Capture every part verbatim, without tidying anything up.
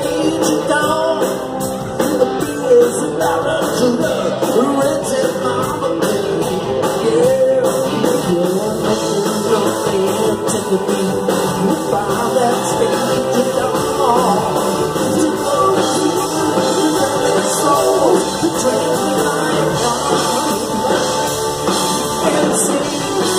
laid you down. The beers and barracuda, rented mama baby. Yeah, you're nothing, nothing to the beat. You found that stage you down. To those who love their souls, the trains the line and sing.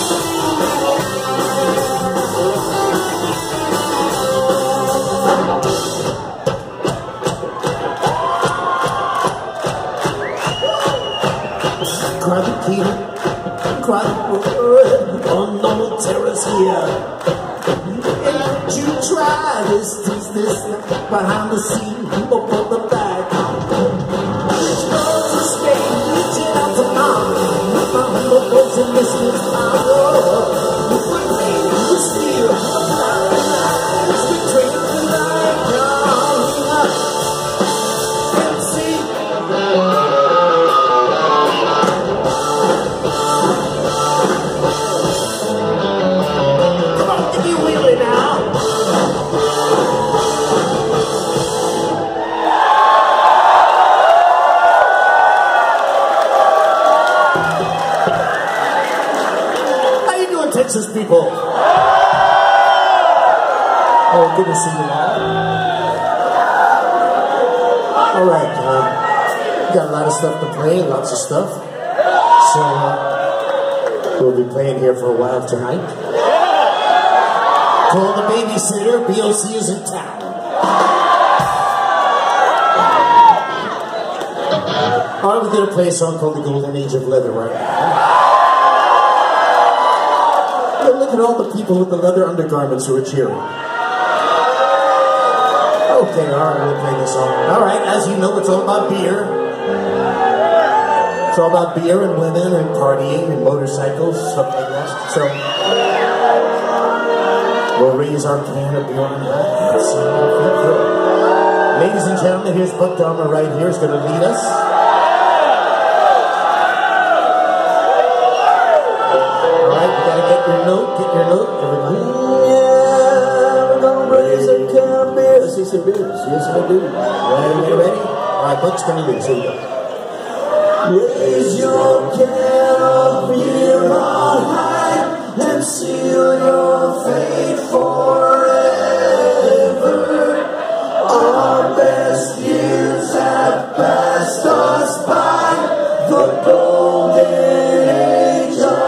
Cry the key, cry the word on the terrace here. And you try this, this, this behind the scene, or put the back on. It's not to stay, reaching out to mom. My humble folks in this is my love. You bring me the steel, the lies, between the light down. And see. Texas people. Oh, good to see you all. All right, uh, we got a lot of stuff to play, lots of stuff. So uh, we'll be playing here for a while tonight. Call the babysitter. B O C is in town. All right, we're going to play a song called The Golden Age of Leather right now. Look at all the people with the leather undergarments who are cheering. Okay, all right, we'll play this song. All right, as you know, it's all about beer. It's all about beer and women and partying and motorcycles, stuff like that. So we'll raise our can of beer on that. Ladies and gentlemen, here's Buck Dahmer right here. He's going to lead us. Get your note, get your note, everybody. Yeah, we're gonna raise a can of beer. See some beers, yes I do. Ready, ready, ready? Alright, Buck's gonna lead us, here we go. Raise your can of beer on high and seal your fate forever. Our best years have passed us by, the golden age of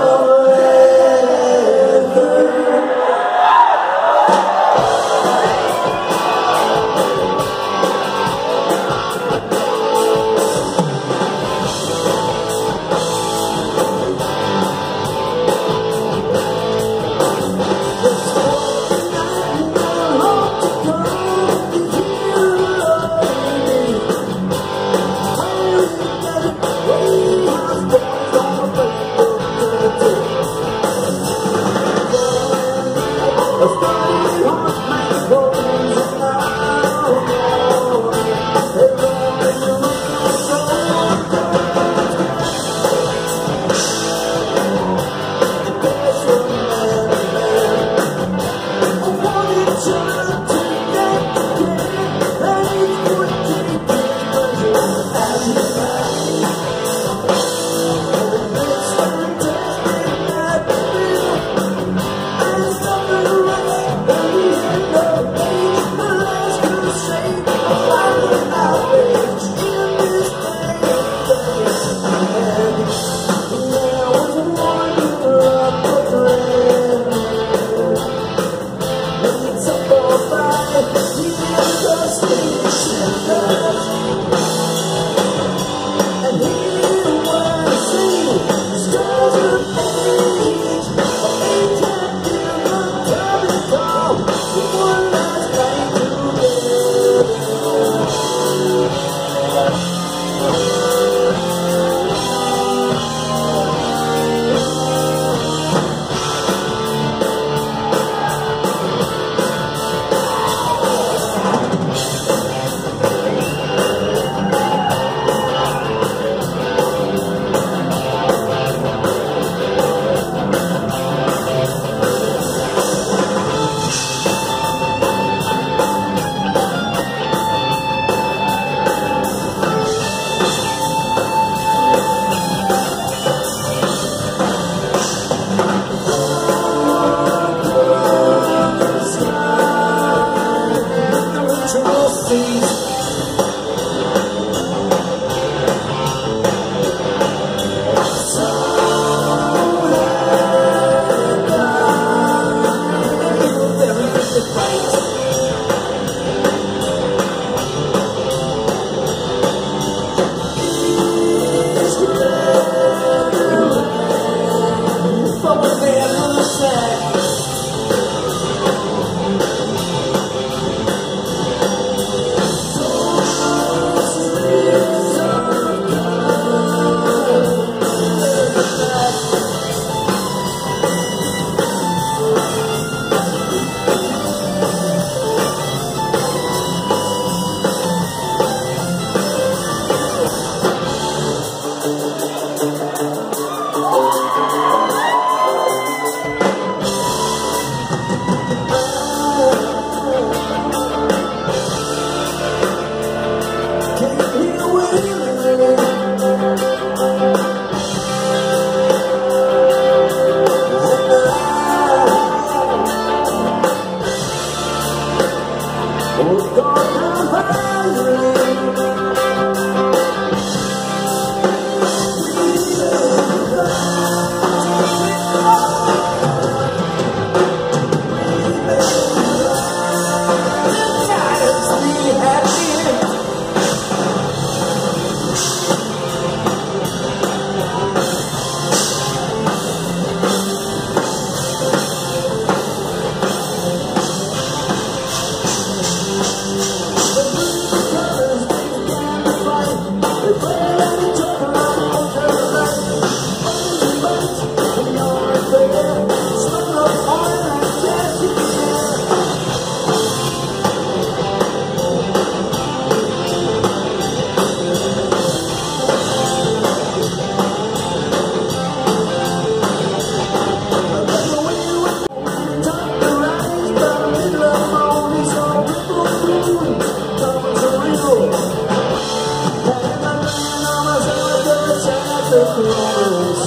the clovers